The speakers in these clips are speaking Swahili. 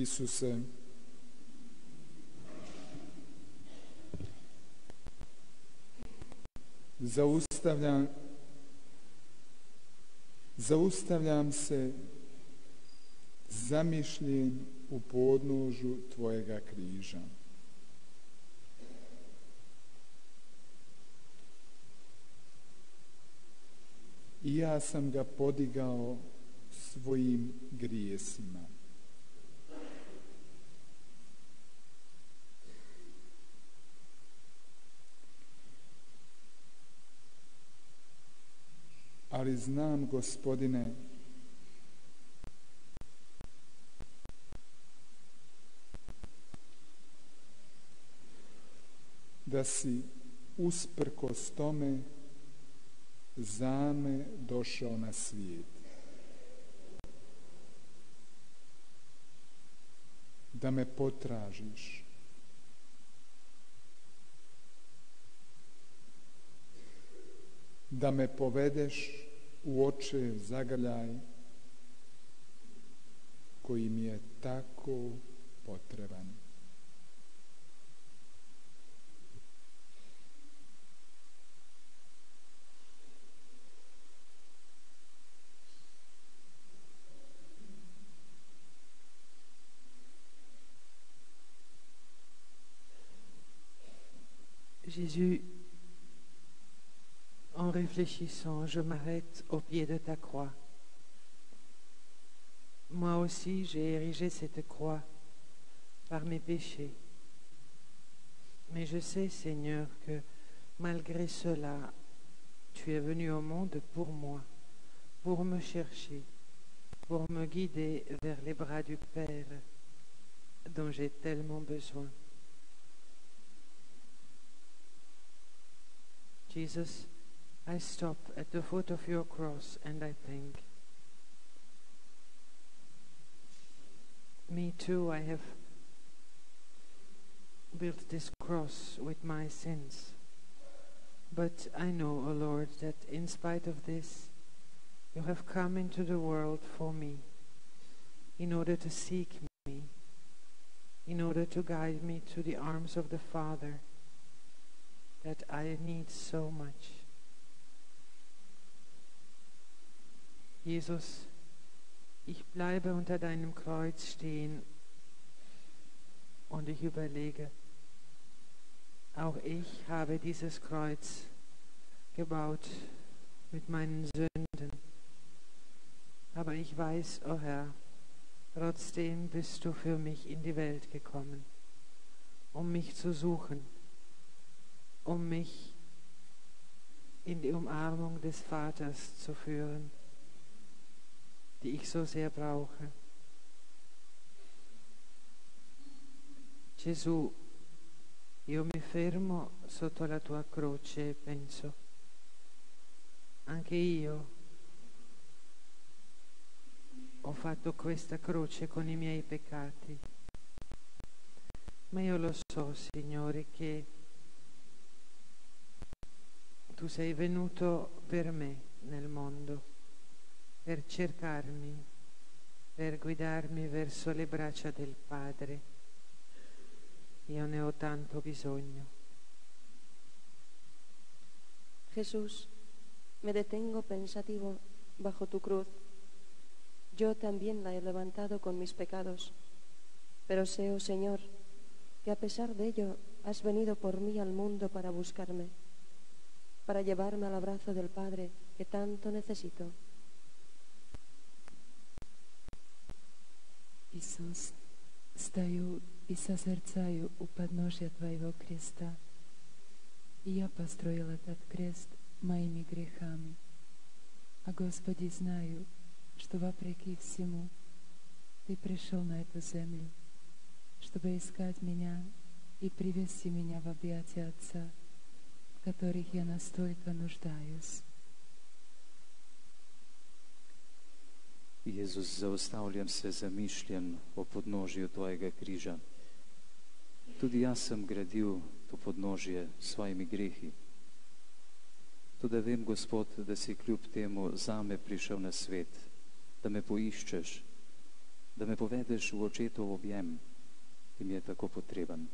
Isuse, zaustavljam se zamišljen u podnožju Tvojega križa. I ja sam ga podigao svojim grijesima. Ali znam, Gospodine, da si usprkos tome za me došao na svijet. Da me potražiš. Da me povedeš u očev zagrljaj koji mi je tako potreban. Jésus, en réfléchissant, je m'arrête au pied de ta croix. Moi aussi, j'ai érigé cette croix par mes péchés. Mais je sais, Seigneur, que malgré cela, tu es venu au monde pour moi, pour me chercher, pour me guider vers les bras du Père dont j'ai tellement besoin. Jesus, I stop at the foot of your cross and I think, me too, I have built this cross with my sins. But I know, O Lord, that in spite of this, you have come into the world for me, in order to seek me, in order to guide me to the arms of the Father that I need so much. Jesus, ich bleibe unter deinem Kreuz stehen und ich überlege, auch ich habe dieses Kreuz gebaut mit meinen Sünden. Aber ich weiß, o Herr, trotzdem bist du für mich in die Welt gekommen, um mich zu suchen, um mich in die Umarmung des Vaters zu führen, die ich so sehr brauche. Gesù, io mi fermo sotto la tua croce e penso, anche io ho fatto questa croce con i miei peccati, ma io lo so, Signore, che tu sei venuto per me nel mondo, per cercarmi, per guidarmi verso le braccia del Padre. Io ne ho tanto bisogno. Jesús, me detengo pensativo bajo tu cruz. Yo también la he levantado con mis pecados, pero sé, oh Señor, que a pesar de ello has venido por mí al mundo para buscarme, para llevarme al abrazo del Padre que tanto necesito. Isus, staju i sazrcaju u подножья Твоего креста. И я построил этот крест моими грехами. А Господи, знаю, что вопреки всему Ты пришел на эту землю, чтобы искать меня и привести меня в объятия Отца, в которых я настолько нуждаюсь. Jezus, zaustavljam se zamišljen o podnožju Tvojega križa. Tudi jaz sem gradil to podnožje s svojimi grehi. Tudi vem, Gospod, da si kljub temu zame prišel na svet, da me poiščeš da me povedeš v očetov objem, ki mi je tako potreben.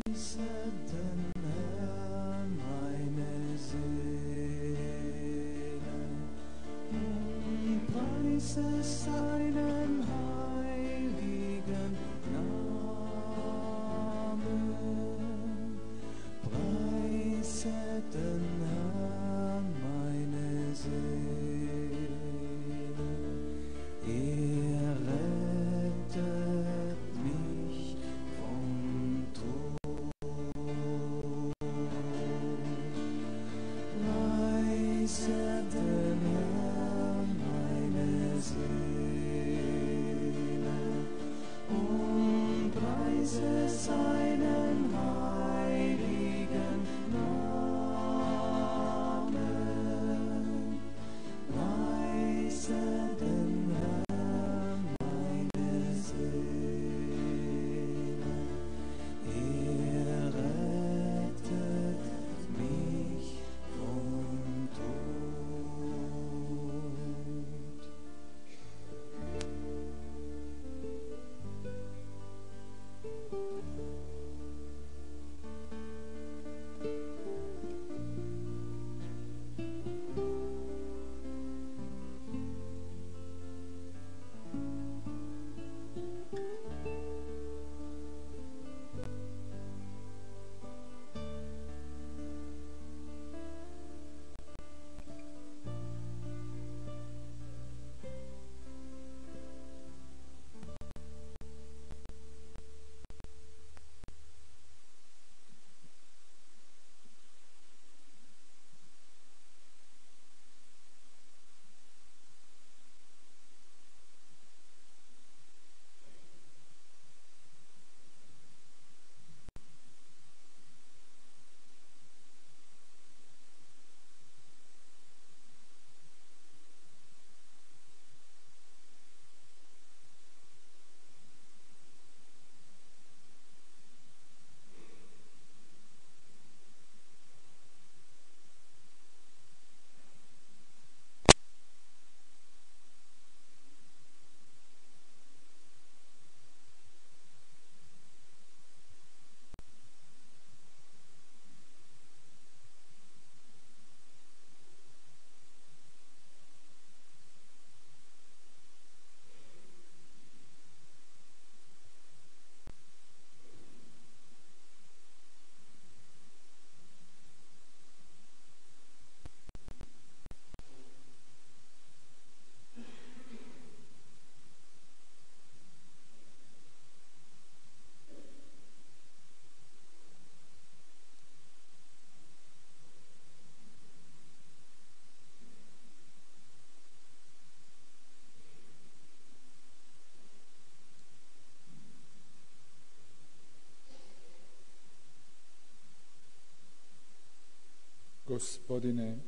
Gospodine,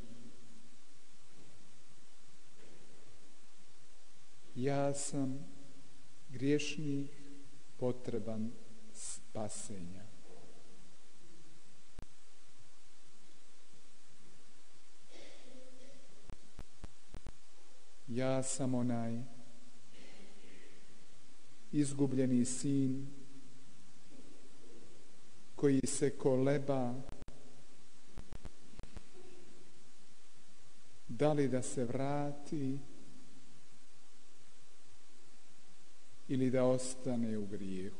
ja sam griješnik potreban spasenja. Ja sam onaj izgubljeni sin koji se koleba da li da se vrati ili da ostane u grijehu.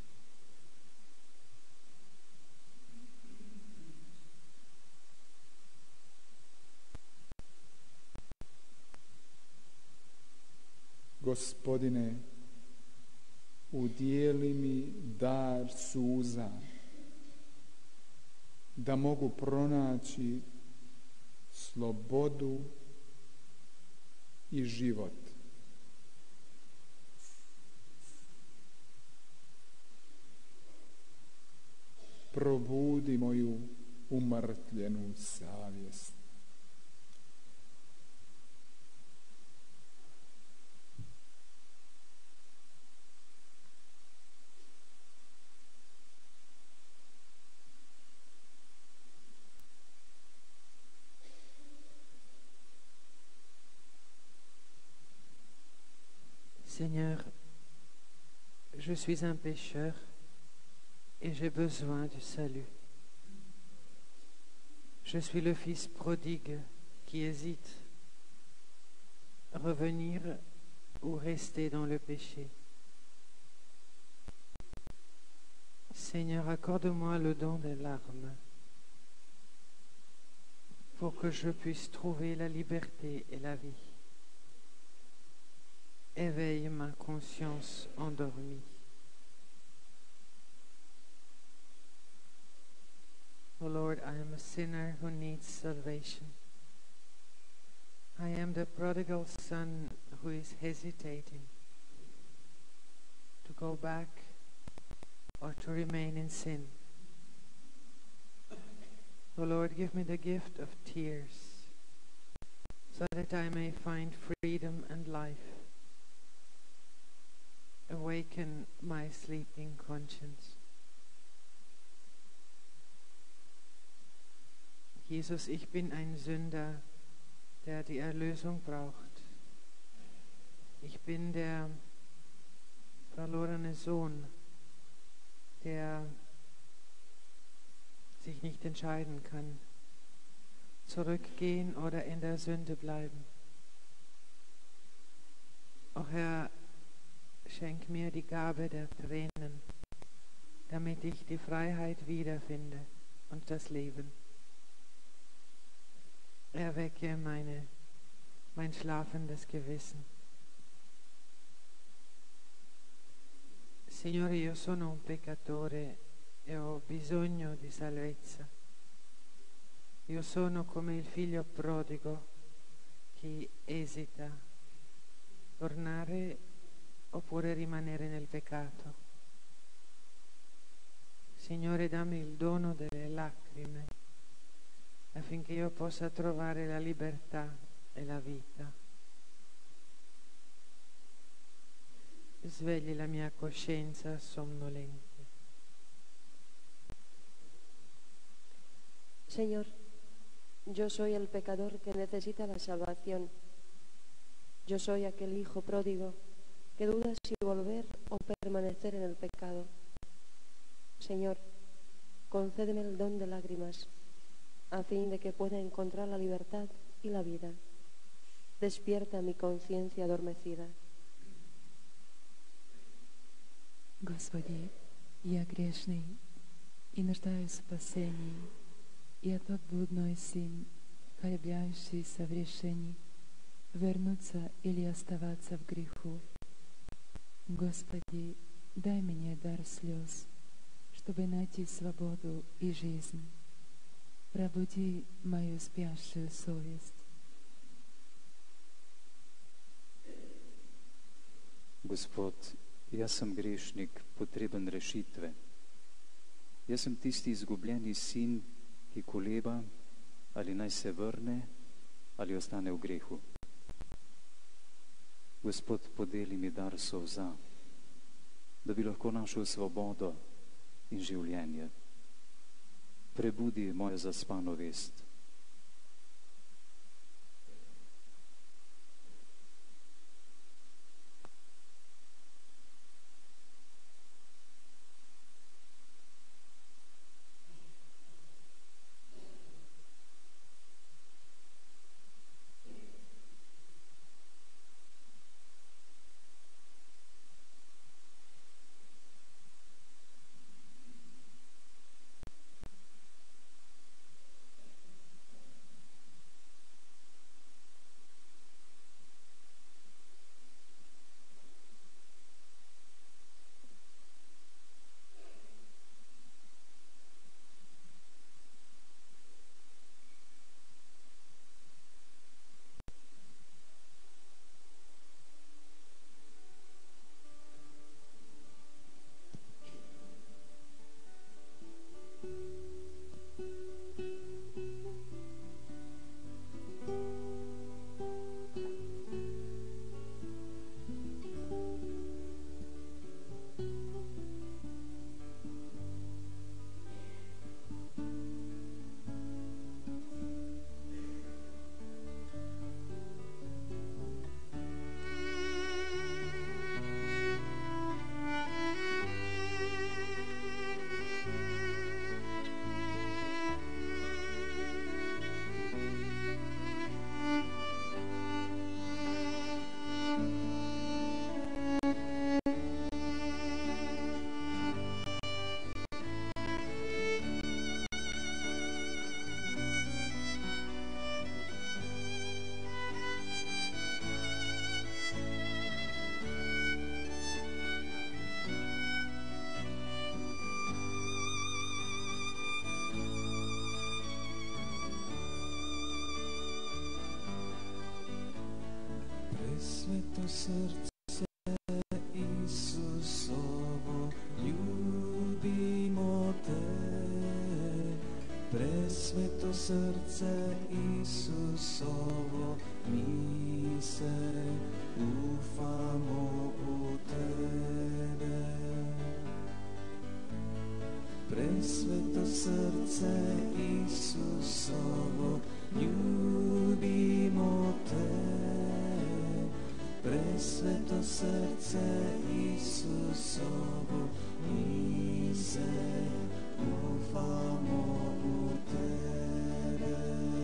Gospodine, udijeli mi dar suza, da mogu pronaći slobodu i život. Probudi moju umrtvljenu savjest. Seigneur, je suis un pécheur et j'ai besoin du salut. Je suis le fils prodigue qui hésite, revenir ou rester dans le péché. Seigneur, accorde-moi le don des larmes pour que je puisse trouver la liberté et la vie. Éveille ma conscience endormie. Oh Lord, I am a sinner who needs salvation. I am the prodigal son who is hesitating to go back or to remain in sin. Oh Lord, give me the gift of tears so that I may find freedom and life. Awaken my sleeping conscience. Jesus, ich bin ein Sünder, der die Erlösung braucht. Ich bin der verlorene Sohn, der sich nicht entscheiden kann, zurückgehen oder in der Sünde bleiben. O Herr, schenk mir die Gabe der Tränen, damit ich die Freiheit wiederfinde und das Leben. Erwecke mein schlafendes Gewissen. Signore, io sono un peccatore e ho bisogno di salvezza. Io sono come il figlio prodigo che esita, tornare oppure rimanere nel peccato. Signore, dammi il dono delle lacrime affinché io possa trovare la libertà e la vita. Svegli la mia coscienza somnolente. Señor, yo soy el pecador que necesita la salvación. Yo soy aquel hijo pródigo que duda si volver o permanecer en el pecado. Señor, concédeme el don de lágrimas, a fin de que pueda encontrar la libertad y la vida. Despierta mi conciencia adormecida. Господи, я грешный и нуждаюсь в спасении, и я тот блудной сын, колеблющийся в решении, вернуться или оставаться в греху. Господи, дай мне дар слез, чтобы найти свободу и жизнь. Пробуди мою спящую совесть. Gospod, jaz sem grešnik, potreben rešitve. Jaz sem tisti izgubljeni sin, ki koleba, ali naj se vrne, ali ostane v grehu. Gospod, podeli mi dar solza, da bi lahko našel svobodo in življenje. Prebudi mojo zaspano vest. Presveto srdce Isusovo, ljubimo te. Presveto srce Isusovo, mi se ufamo u tebe. Presveto srce Isusovo, ljubimo te. Presveto srce Isusovo, mi se ufamo u tebe.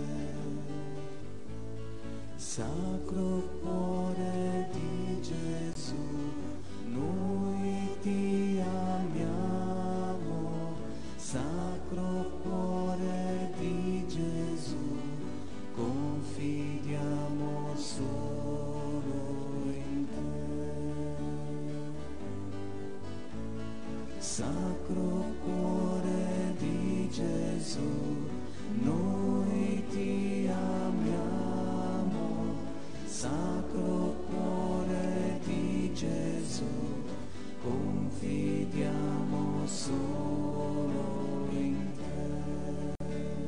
Sacro cuore di Gesù, noi ti amiamo. Sacro cuore di Gesù, confidiamo solo in te. Sacro cuore di Gesù, noi ti amiamo. Sacro cuore di Gesù, confidiamo solo in te.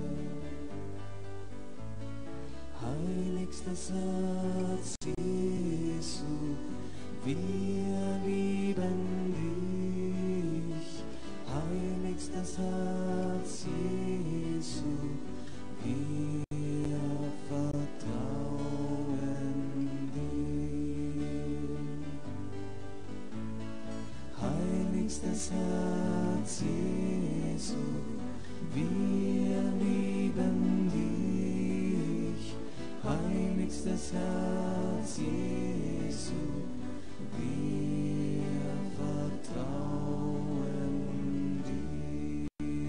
Heiligstes Herz Jesu, wir lieben dich. Heiligstes Herz Jesu, wir vertrauen dir. Heiligstes Herz Jesu, wir lieben dich. Heiligstes Herz Jesu, wir vertrauen dir.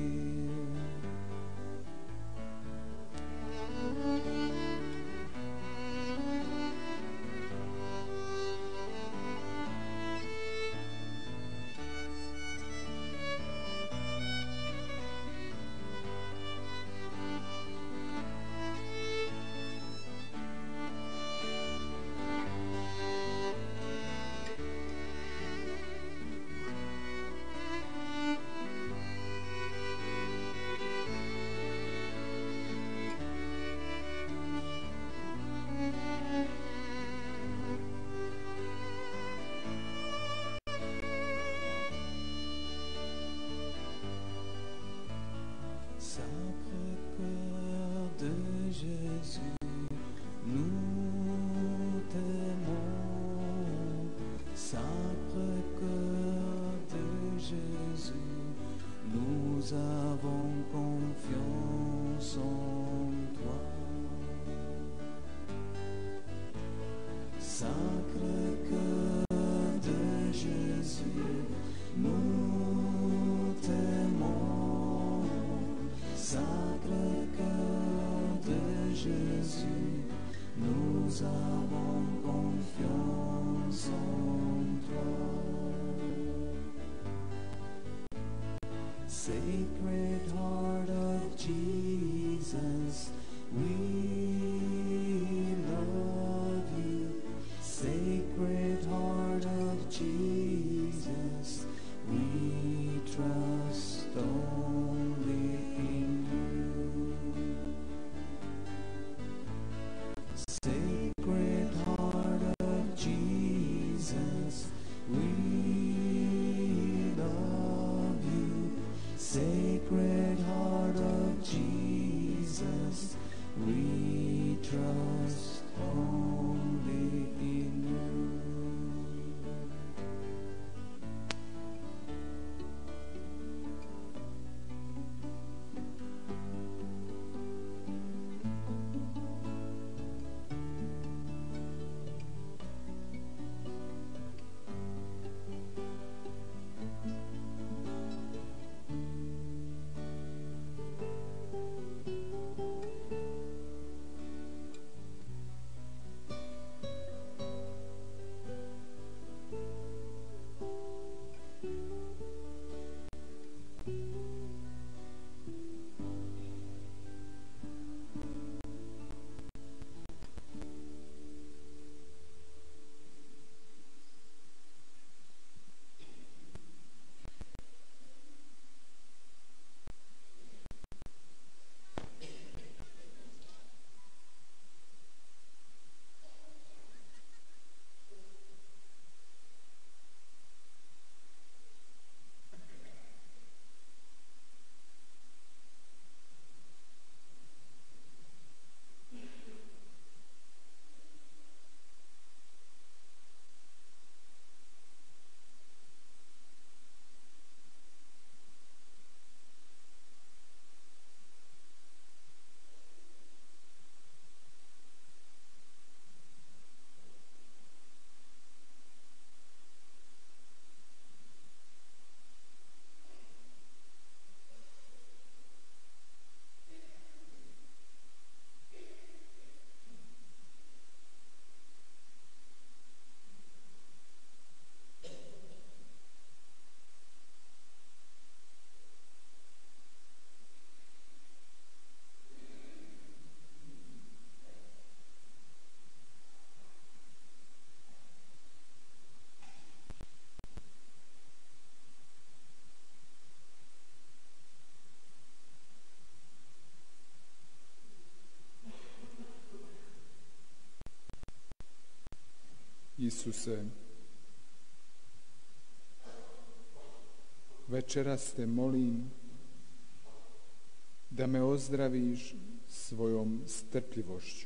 Sacré-Cœur de Jésus, nous t'aimons. Sacré-Cœur de Jésus, nous avons confiance en toi. Sacré-Cœur de Jésus, nous t'aimons. Sacré-Cœur de Jésus, nous avons confiance en toi. Sacred Heart of Jesus, we love you. Sacred Heart of Jesus, we trust only in you. Sacred Isuse, večeras te molim da me ozdraviš svojom strpljivošću.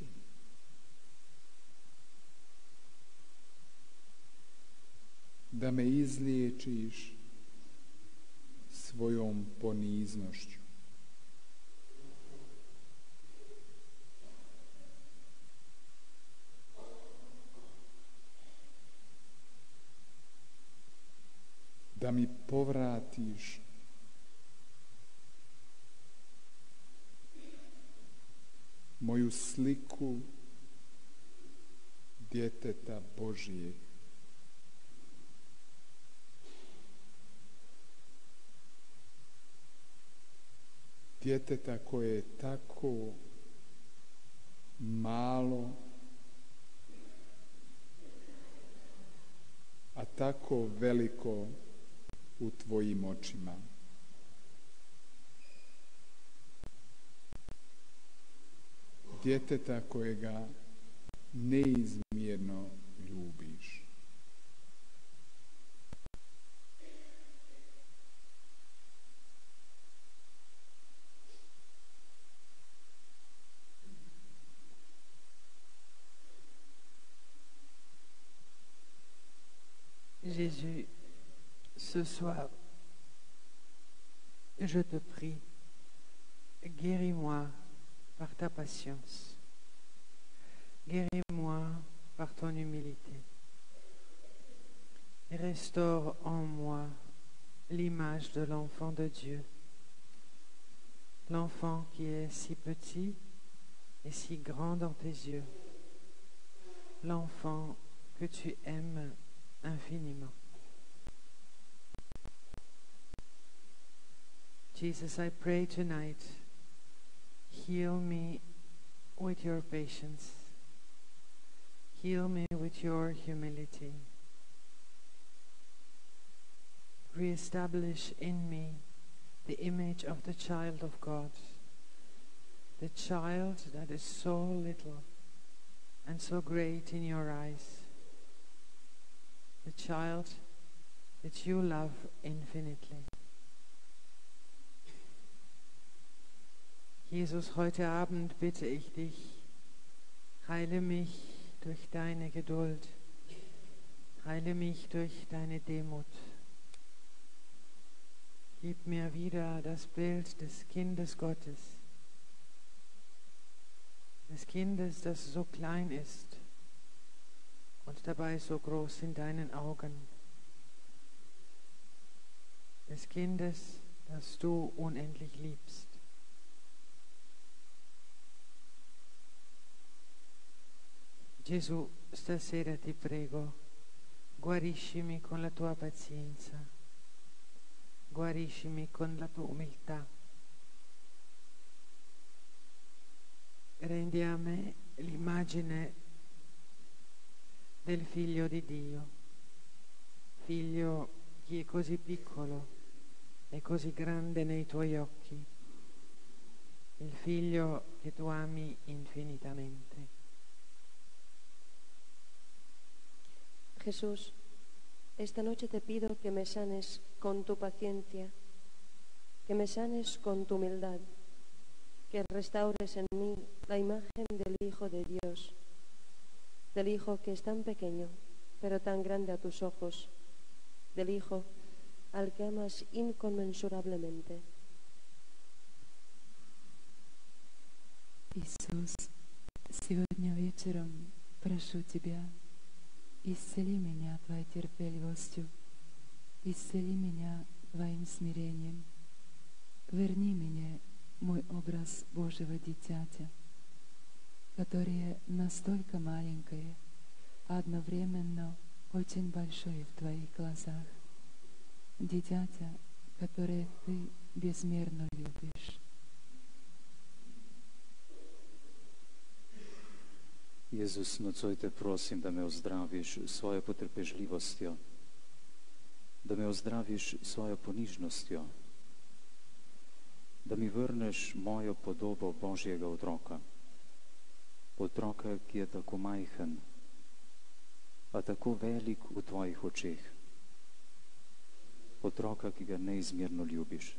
Da me izliječiš svojom poniznošću. Da mi povratiš moju sliku djeteta Božijeg. Djeteta koje je tako malo, a tako veliko u tvojim očima. Djeteta kojega neizmjerno ljubiš. Jésus, ce soir, je te prie, guéris-moi par ta patience, guéris-moi par ton humilité, et restaure en moi l'image de l'enfant de Dieu, l'enfant qui est si petit et si grand dans tes yeux, l'enfant que tu aimes infiniment. Jesus, I pray tonight, heal me with your patience. Heal me with your humility. Reestablish in me the image of the child of God, the child that is so little and so great in your eyes, the child that you love infinitely. Jesus, heute Abend bitte ich dich, heile mich durch deine Geduld, heile mich durch deine Demut. Gib mir wieder das Bild des Kindes Gottes, des Kindes, das so klein ist und dabei so groß in deinen Augen, des Kindes, das du unendlich liebst. Gesù, stasera ti prego, guariscimi con la tua pazienza, guariscimi con la tua umiltà. Rendi a me l'immagine del figlio di Dio, figlio che è così piccolo e così grande nei tuoi occhi, il figlio che tu ami infinitamente. Jesús, esta noche te pido que me sanes con tu paciencia, que me sanes con tu humildad, que restaures en mí la imagen del Hijo de Dios, del Hijo que es tan pequeño, pero tan grande a tus ojos, del Hijo al que amas inconmensurablemente. Иисус, сегодня вечером прошу Тебя, исцели меня Твоей терпеливостью, исцели меня Твоим смирением, верни мне мой образ Божьего дитятя, которое настолько маленькое, а одновременно очень большое в Твоих глазах, дитятя, которое Ты безмерно любишь. Jezus, nocoj te prosim da me ozdraviš svojo potrpežljivostjo, da me ozdraviš svojo ponižnostjo, da mi vrneš mojo podobo Božjega otroka, otroka, ki je tako majhen, a tako velik v tvojih očeh. Otroka, ki ga neizmerno ljubiš.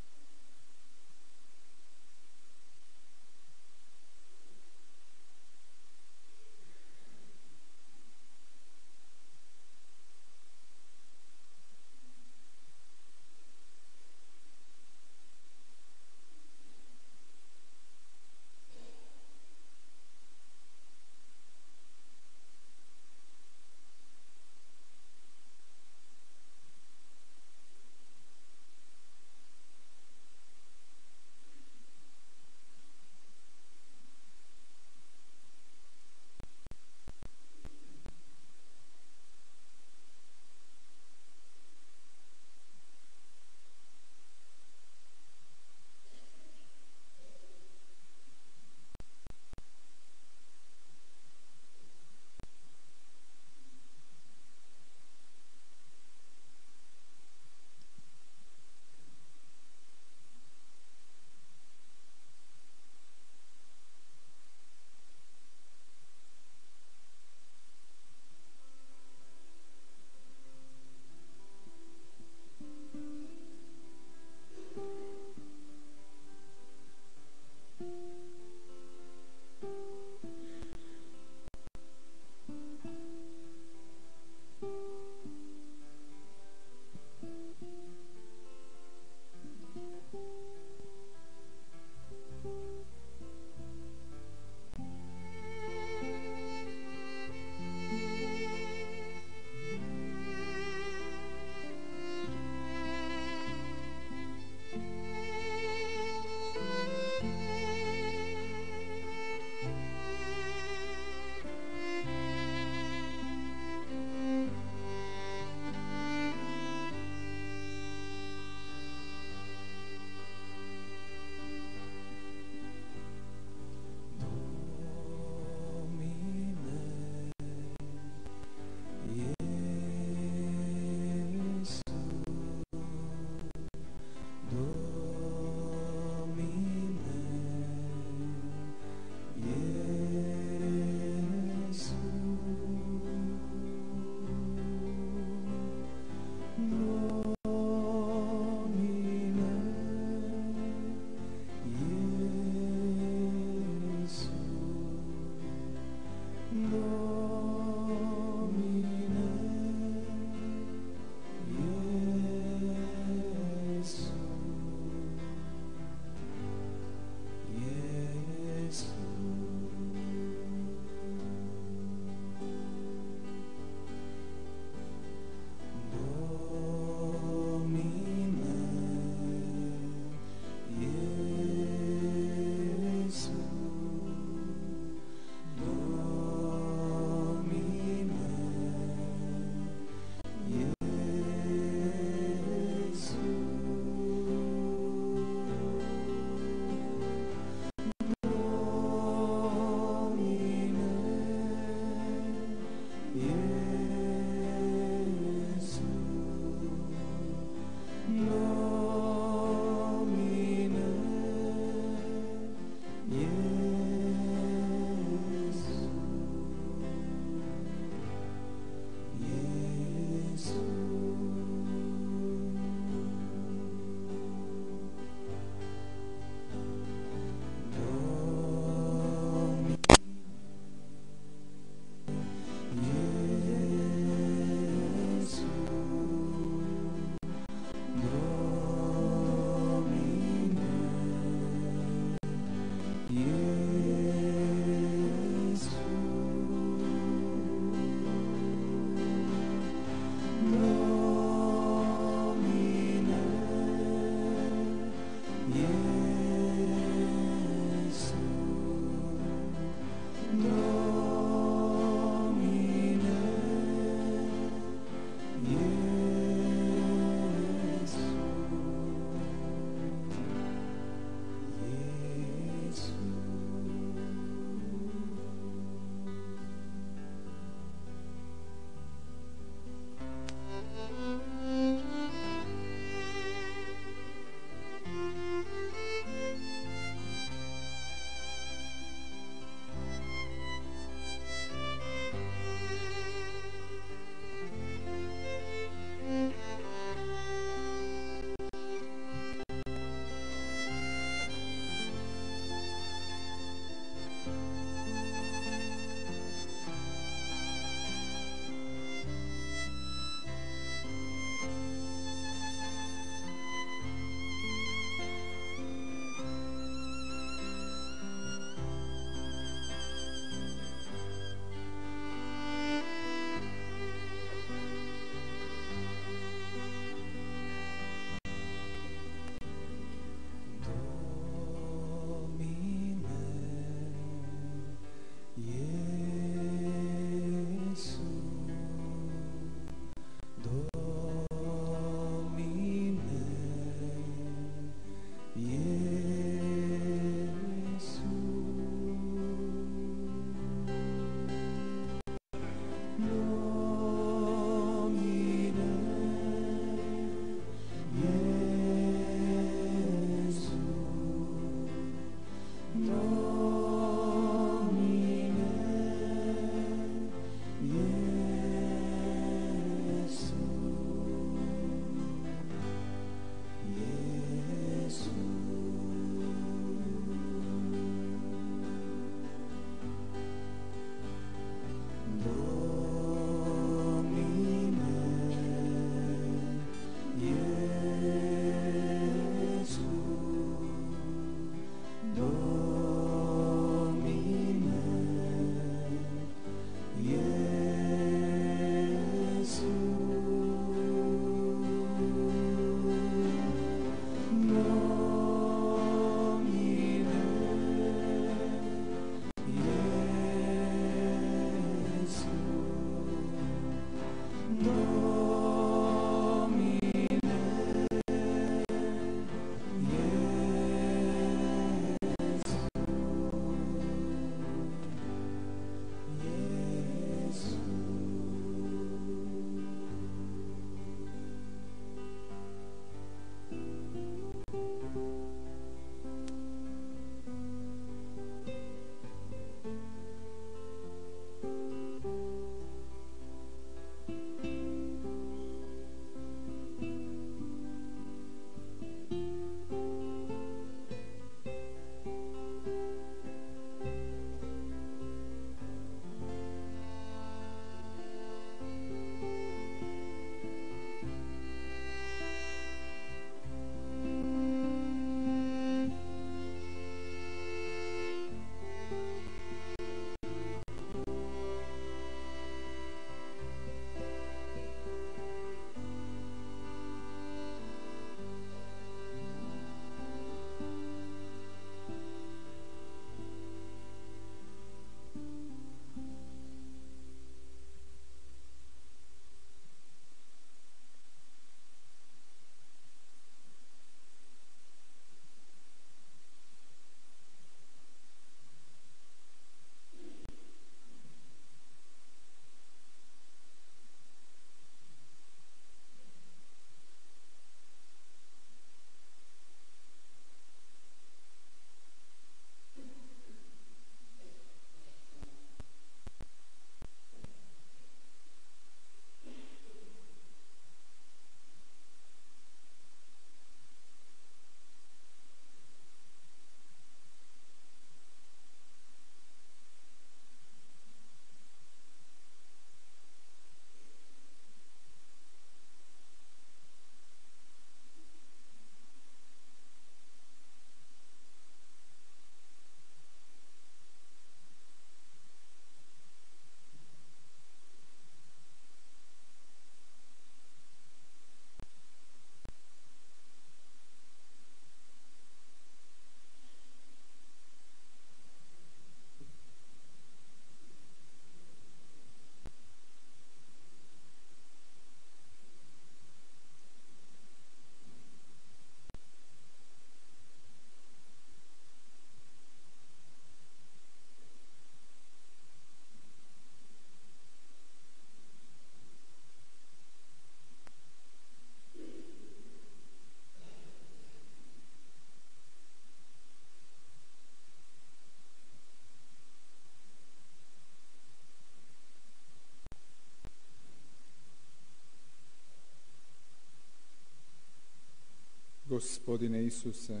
Gospodine Isuse,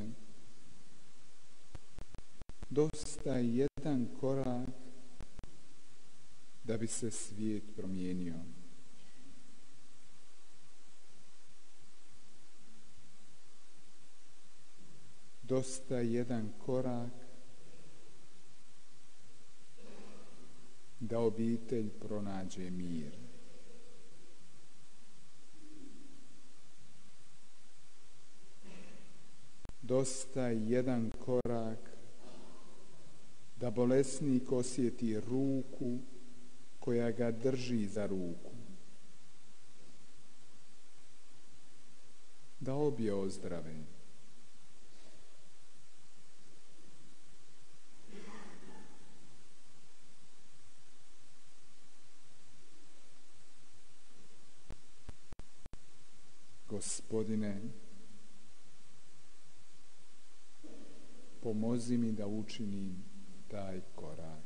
dosta je jedan korak da bi se svijet promijenio. Dosta je jedan korak da obitelj pronađe mir. Dosta je jedan korak da bolesnik osjeti ruku koja ga drži za ruku. Da obje ozdrave. Gospodine, pomozi mi da učinim taj korak.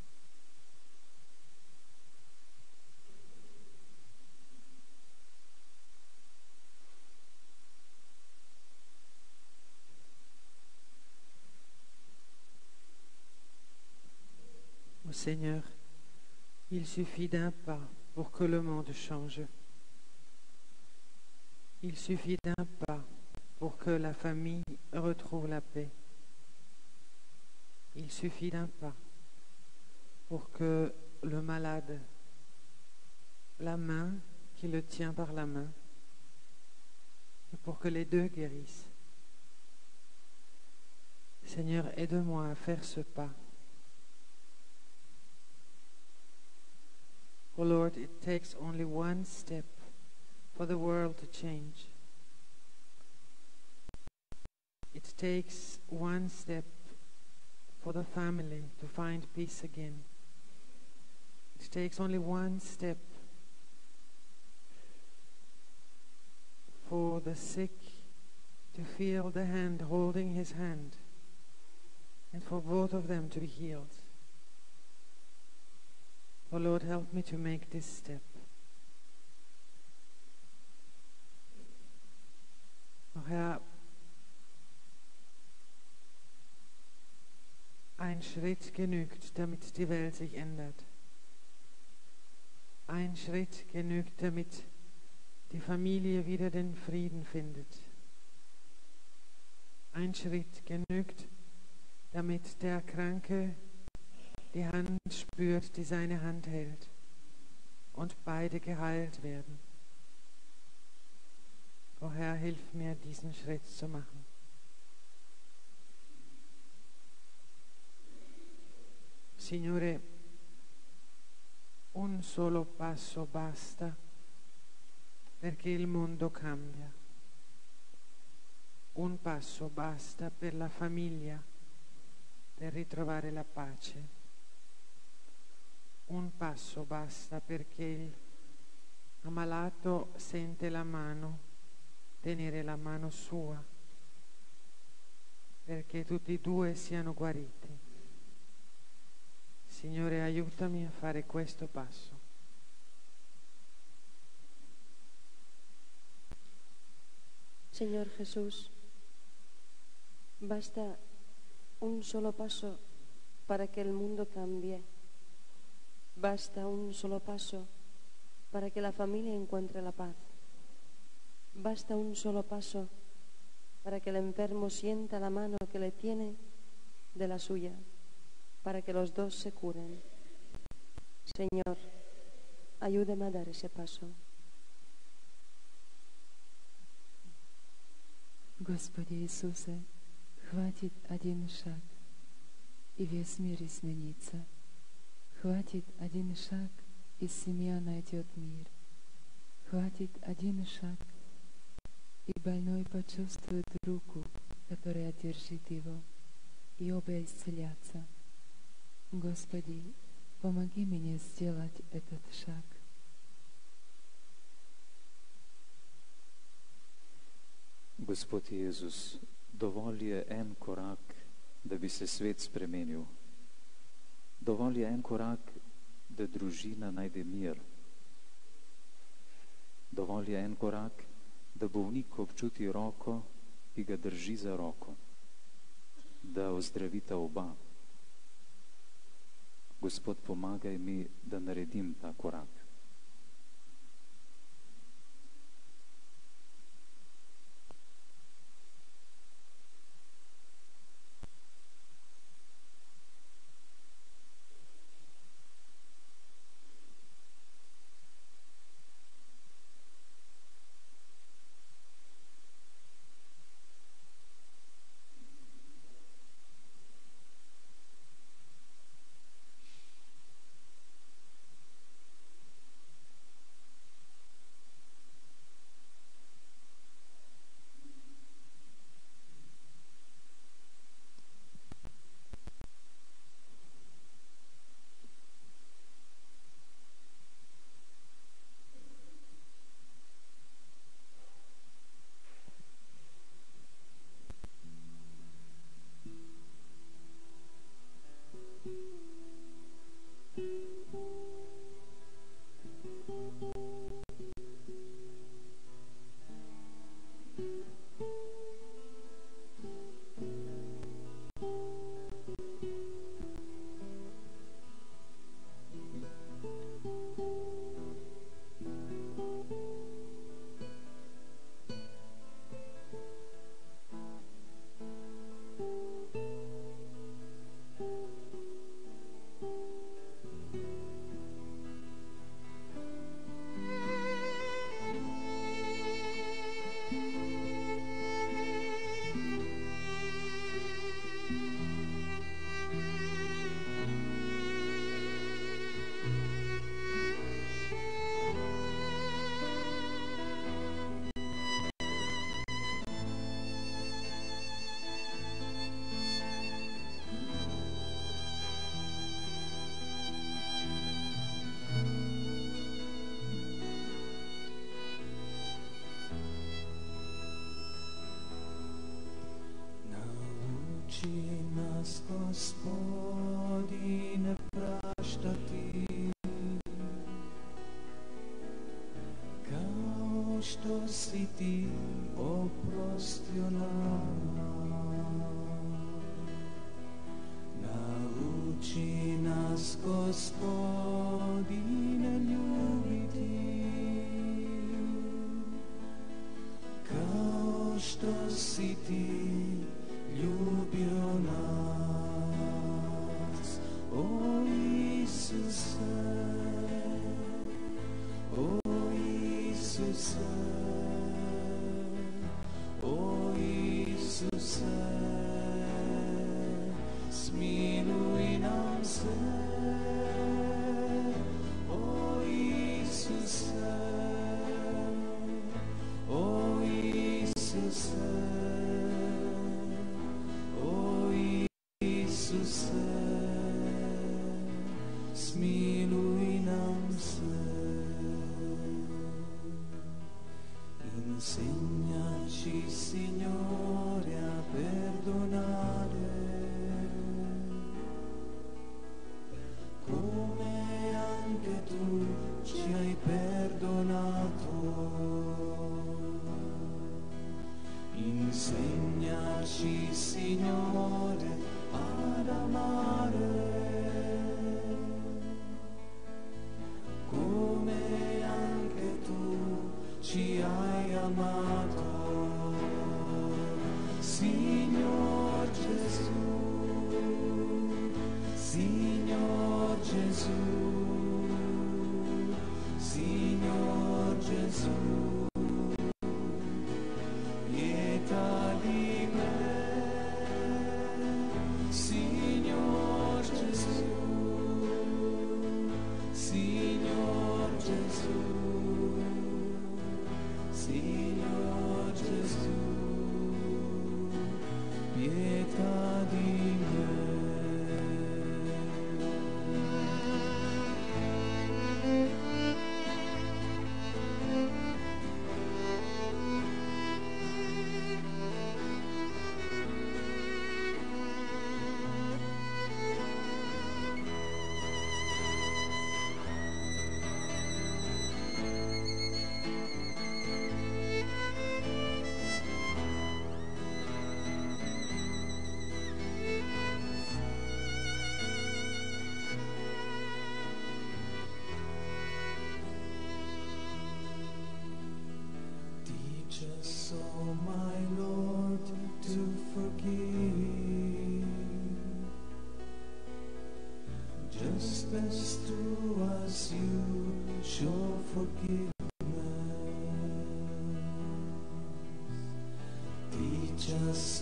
Ô Seigneur, il suffit d'un pas pour que le monde change. Il suffit d'un pas pour que la famille retrouve la paix. Il suffit d'un pas pour que le malade, la main qui le tient par la main, et pour que les deux guérissent. Seigneur, aide-moi à faire ce pas. Oh Lord, it takes only one step for the world to change. It takes one step for the family to find peace again. It takes only one step for the sick to feel the hand holding his hand, and for both of them to be healed. Oh Lord, help me to make this step. Oh Herr, ein Schritt genügt, damit die Welt sich ändert. Ein Schritt genügt, damit die Familie wieder den Frieden findet. Ein Schritt genügt, damit der Kranke die Hand spürt, die seine Hand hält, und beide geheilt werden. O Herr, hilf mir, diesen Schritt zu machen. Signore, un solo passo basta perché il mondo cambia. Un passo basta per la famiglia per ritrovare la pace. Un passo basta perché il ammalato sente la mano, tenere la mano sua, perché tutti e due siano guariti. Signore, aiutami a fare questo passo. Señor Jesús, basta un solo paso para que el mundo cambie. Basta un solo paso para que la familia encuentre la paz. Basta un solo paso para que el enfermo sienta la mano que le tiene de la suya, para que los dos se curen. Señor, ayúdame a dar ese paso. Господи Иисусе, хватит один шаг, и весь мир изменится. Хватит один шаг, и семья найдет мир. Хватит один шаг, и больной почувствует руку, которая держит его, и оба исцелятся. Господи, помоги мне сделать этот шаг. Gospod Jezus, dovolj je en korak, da bi se svet spremenil. Dovolj je en korak, da družina najde mir. Dovolj je en korak, da bolnik občuti roko, ki ga drži za roko, da ozdravita oba. Gospod, pomagaj mi, da naredim ta korak. Nauči nas, Gospodine, praštati, kao što si ti oprostio nama. Nauči nas, Gospodine, ljubiti, kao što si ti ljubio nas, o Isuse, o Isuse, o Isuse, smiluj nam se, o Isuse, o Isuse. Smiluj nam se, insegnaci, Signore, a perdonare, come anche tu ci hai perdonato. Insegnaci, Signore, ad amare, come anche tu ci hai amato. Signor Gesù, Signor Gesù, Signor Gesù, pietà di me. Signor Gesù,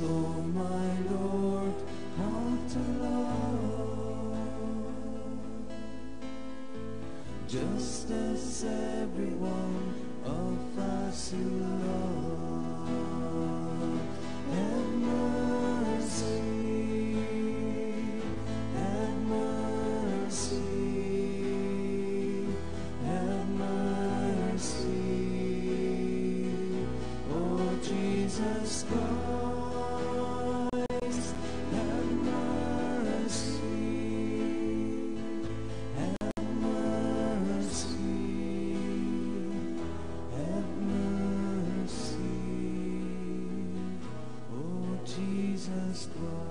oh my Lord, how to love, just as every one of us you love. Have mercy, have mercy, have mercy, oh Jesus Christ, have mercy, have mercy, have mercy, oh Jesus Christ.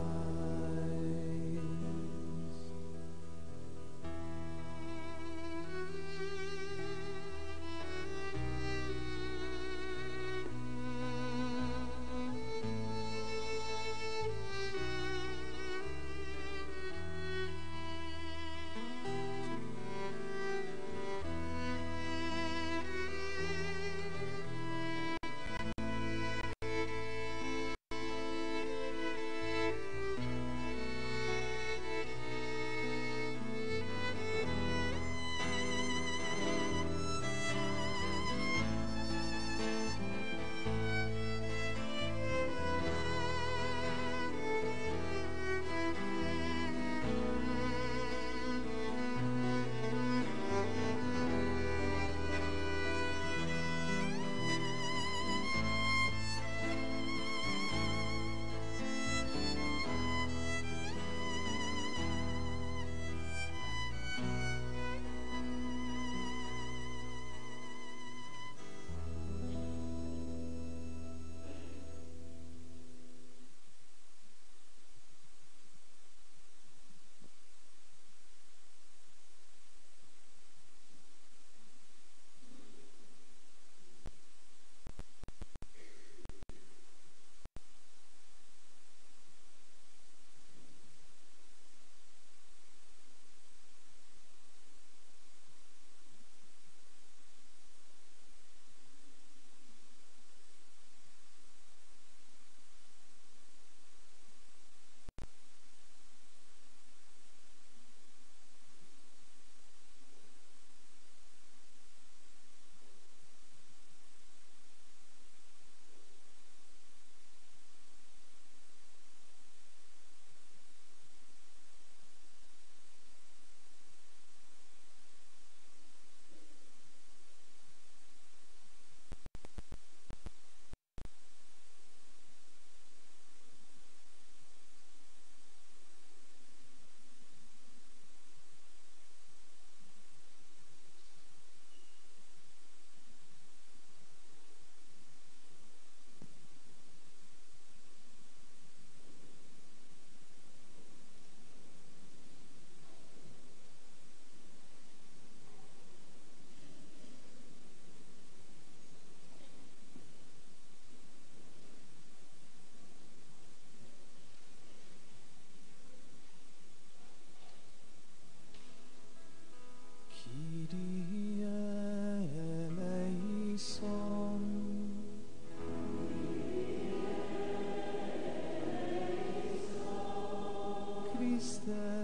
Kyrie eleison. Christe